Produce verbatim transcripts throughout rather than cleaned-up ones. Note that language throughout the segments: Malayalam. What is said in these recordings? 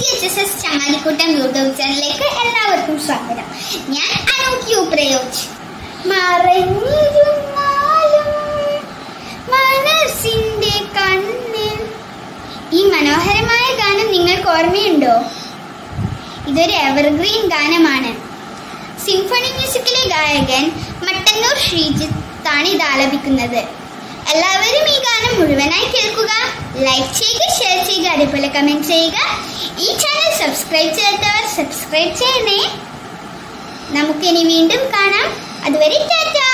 എച്ച് എസ് എസ് ചങ്ങാതിക്കൂട്ടം യൂട്യൂബ് ചാനലിലേക്ക് എല്ലാവർക്കും സ്വാഗതം. ഞാൻ അനൂക്യു പ്രയോജ്. മറഞ്ഞിരുന്നാലും മനസ്സിന്റെ കണ്ണിൽ. ഈ മനോഹരമായ ഗാനം നിങ്ങൾക്ക് ഓർമ്മയുണ്ടോ? ഇതൊരു എവർഗ്രീൻ ഗാനമാണ്. സിംഫണി മ്യൂസിക്കിലെ ഗായകൻ മട്ടന്നൂർ ശ്രീജിത്താണ് ഇത് ആലപിക്കുന്നത്. എല്ലാവരും ഈ ഗാനം മുഴുവനായി കേൾക്കുക, ലൈക്ക് ചെയ്യുക, ഷെയർ ചെയ്യുക, അതുപോലെ കമന്റ് ചെയ്യുക. ഈ ചാനൽ സബ്സ്ക്രൈബ് ചെയ്യാത്തവർ സബ്സ്ക്രൈബ് ചെയ്യണേ. നമുക്കിനി വീണ്ടും കാണാം. അതുവരെ ടാറ്റാ.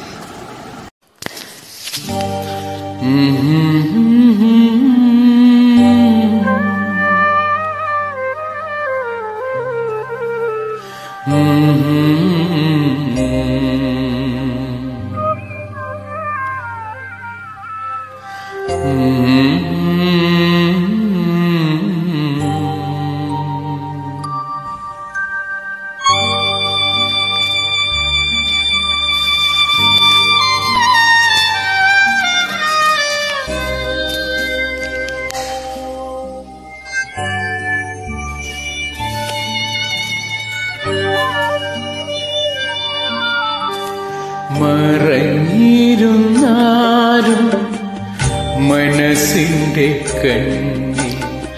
മറഞ്ഞിരുന്നാലും മനസ്സിന്റെ കണ്ണിൽ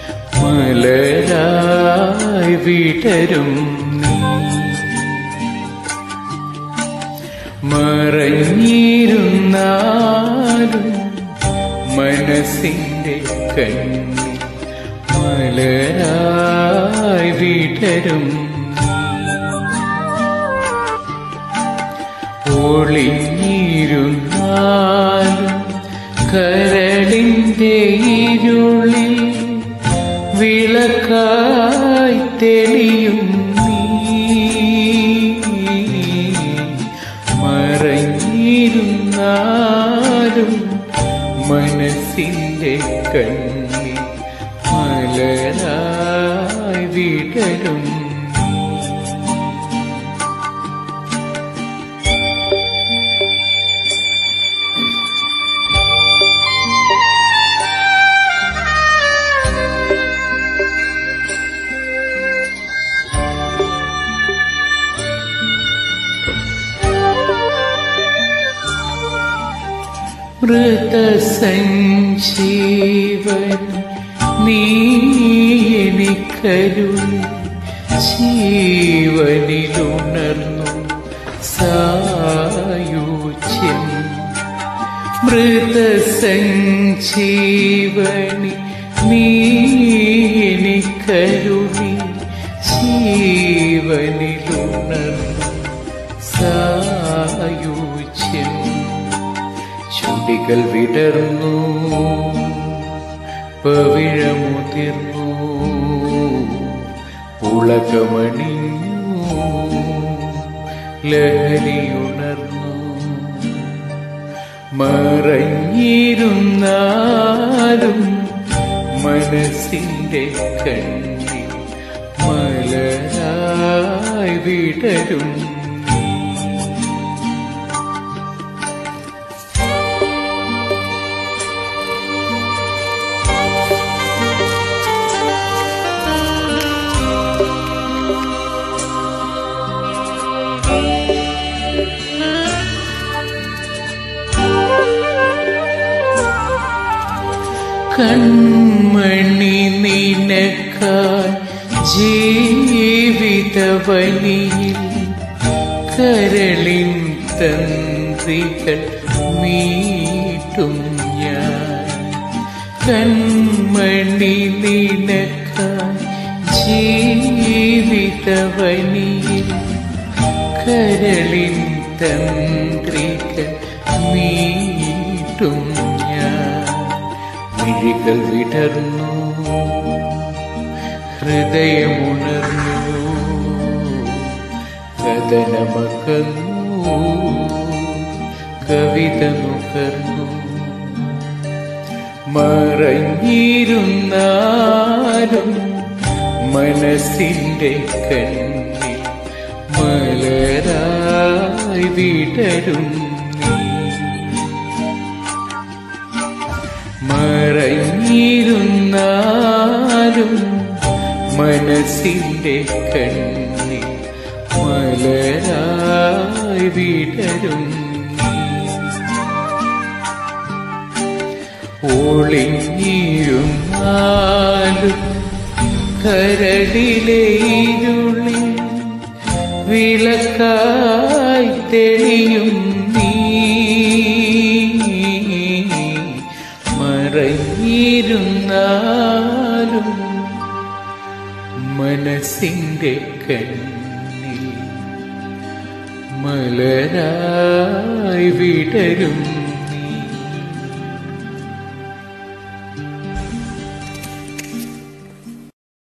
മലരായി വിടരും നീ. മറഞ്ഞിരുന്നാലും മനസ്സിന്റെ കണ്ണിൽ മലരായി വിടരും. ഒളിഞ്ഞിരുന്നാലും കരളിന്റെ ഇരുളിൽ വിളക്കായി തെളിയും നീ. മറഞ്ഞിരുന്നാലും മനസ്സിന്റെ കണ്ണിൽ മലരായി വിടരും. മൃതസഞ്ജീവൻ നീ എനിക്കരുളി ജീവനിലുണർന്നു സായുജ്യം. മൃതസഞ്ജീവനി നീ എനിക്കരുളി ജീവനിലുണർന്നു സായുജ്യം. ചുണ്ടികൾ വിടർന്നു പവിഴമുതിർന്നു ഉളകമണിഞ്ഞു ലഹരിയുണർന്നു. മറഞ്ഞിരുന്നാലും മനസ്സിന്റെ കണ്ണിൽ മലരായി വിടരും. കൺമണി നിനക്കായി ജീവിതവനിയിൽ കരളിൻ തന്ത്രികൾ മീട്ടും ഞാൻ. കൺമണി നിനക്കായി ജീവിതവനിയിൽ കരളിൻ തന്ത്രികൾ മീട്ടും ഞാൻ. മിഴികൾ വിടർന്നു ഹൃദയമുണർന്നു കഥനമകന്നു കവിത നുകർന്നു. മറഞ്ഞിരുന്നാലും മനസ്സിന്റെ കണ്ണിൽ മലരായി വിടരും. മറഞ്ഞിരുന്നാലും മനസ്സിൻ്റെ കണ്ണിൽ മലരായി വിടരും ഒളിഞ്ഞിരുന്നാലും കരളിലെ ഇരുളിൽ വിളക്കായി തെളിയും നീ മറഞ്ഞിരുന്നാലും മനസ്സിൻ്റെ കണ്ണിൽ മലരായി വിടരും